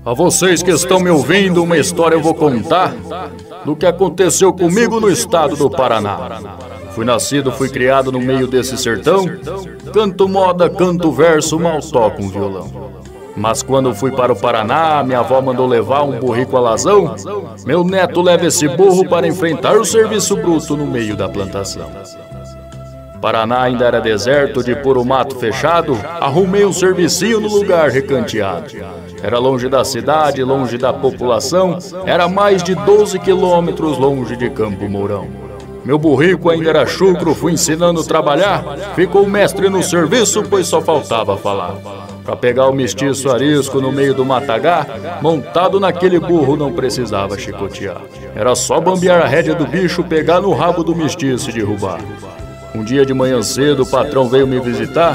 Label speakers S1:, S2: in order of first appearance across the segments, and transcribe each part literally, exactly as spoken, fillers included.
S1: A vocês que estão me ouvindo, uma história eu vou contar do que aconteceu comigo no estado do Paraná. Fui nascido, fui criado no meio desse sertão. Canto moda, canto verso, mal toco um violão. Mas quando fui para o Paraná, minha avó mandou levar um burrico alazão. Meu neto leva esse burro para enfrentar o serviço bruto no meio da plantação. Paraná ainda era deserto, de puro mato fechado. Arrumei um servicinho no lugar recanteado. Era longe da cidade, longe da população. Era mais de doze quilômetros longe de Campo Mourão. Meu burrico ainda era chucro, fui ensinando a trabalhar. Ficou mestre no serviço, pois só faltava falar. Pra pegar o mestiço arisco no meio do matagá, montado naquele burro não precisava chicotear. Era só bambear a rédea do bicho, pegar no rabo do mestiço e derrubar. Um dia de manhã cedo o patrão veio me visitar.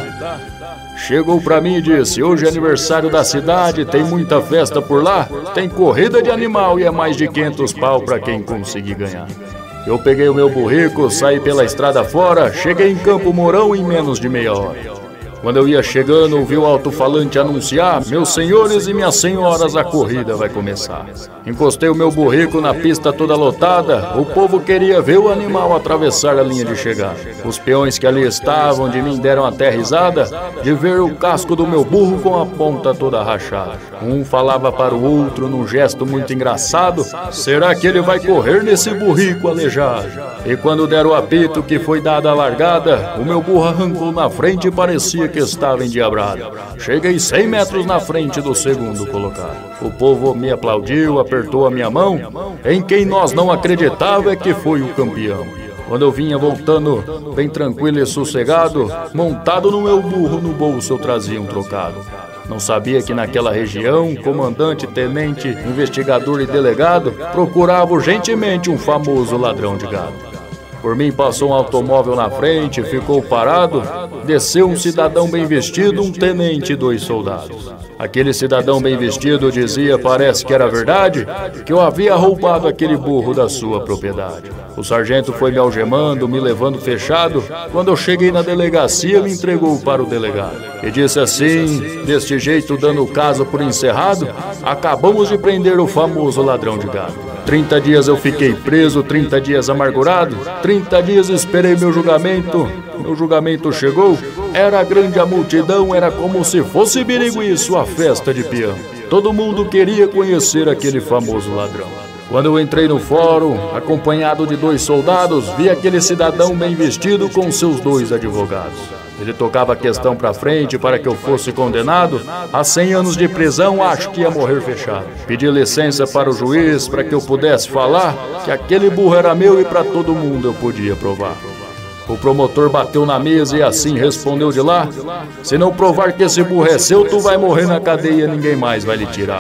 S1: Chegou pra mim e disse: hoje é aniversário da cidade, tem muita festa por lá. Tem corrida de animal e é mais de quinhentos pau pra quem conseguir ganhar. Eu peguei o meu burrico, saí pela estrada fora. Cheguei em Campo Mourão em menos de meia hora. Quando eu ia chegando, ouvi o alto-falante anunciar: meus senhores e minhas senhoras, a corrida vai começar. Encostei o meu burrico na pista toda lotada. O povo queria ver o animal atravessar a linha de chegada. Os peões que ali estavam de mim deram até risada de ver o casco do meu burro com a ponta toda rachada. Um falava para o outro num gesto muito engraçado: será que ele vai correr nesse burrico aleijado? E quando deram o apito que foi dada a largada, o meu burro arrancou na frente e parecia que estava endiabrado. Cheguei cem metros na frente do segundo colocado. O povo me aplaudiu, apertou a minha mão. Em quem nós não acreditava é que foi o campeão. Quando eu vinha voltando, bem tranquilo e sossegado, montado no meu burro, no bolso eu trazia um trocado. Não sabia que naquela região, comandante, tenente, investigador e delegado procuravam urgentemente um famoso ladrão de gado. Por mim passou um automóvel na frente, ficou parado. Desceu um cidadão bem vestido, um tenente e dois soldados. Aquele cidadão bem vestido dizia, parece que era verdade, que eu havia roubado aquele burro da sua propriedade. O sargento foi me algemando, me levando fechado. Quando eu cheguei na delegacia, me entregou para o delegado. E disse assim, deste jeito dando o caso por encerrado: acabamos de prender o famoso ladrão de gado. Trinta dias eu fiquei preso, trinta dias amargurado. Trinta dias esperei meu julgamento. Meu julgamento chegou. Era grande a multidão, era como se fosse Birigui, sua festa de peão. Todo mundo queria conhecer aquele famoso ladrão. Quando eu entrei no fórum, acompanhado de dois soldados, vi aquele cidadão bem vestido com seus dois advogados. Ele tocava a questão pra frente para que eu fosse condenado a cem anos de prisão, acho que ia morrer fechado. Pedi licença para o juiz para que eu pudesse falar que aquele burro era meu e para todo mundo eu podia provar. O promotor bateu na mesa e assim respondeu de lá: se não provar que esse burro é seu, tu vai morrer na cadeia e ninguém mais vai lhe tirar.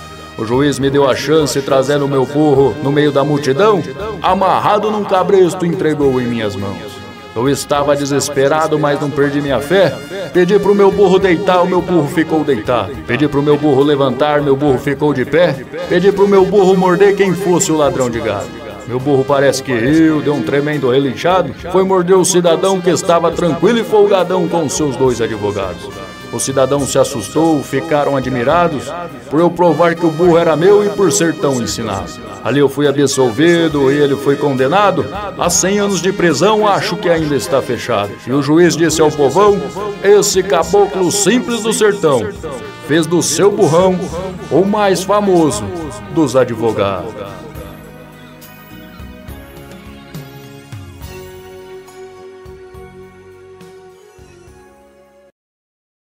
S1: O juiz me deu a chance, trazendo o meu burro no meio da multidão, amarrado num cabresto, entregou em minhas mãos. Eu estava desesperado, mas não perdi minha fé. Pedi pro meu burro deitar, o meu burro ficou deitado. Pedi pro meu burro levantar, meu burro ficou de pé. Pedi pro meu burro morder quem fosse o ladrão de gado. Meu burro parece que riu, deu um tremendo relinchado. Foi morder o cidadão que estava tranquilo e folgadão com seus dois advogados. O cidadão se assustou, ficaram admirados por eu provar que o burro era meu e por ser tão ensinado. Ali eu fui absolvido e ele foi condenado a cem anos de prisão, acho que ainda está fechado. E o juiz disse ao povão: esse caboclo simples do sertão fez do seu burrão o mais famoso dos advogados.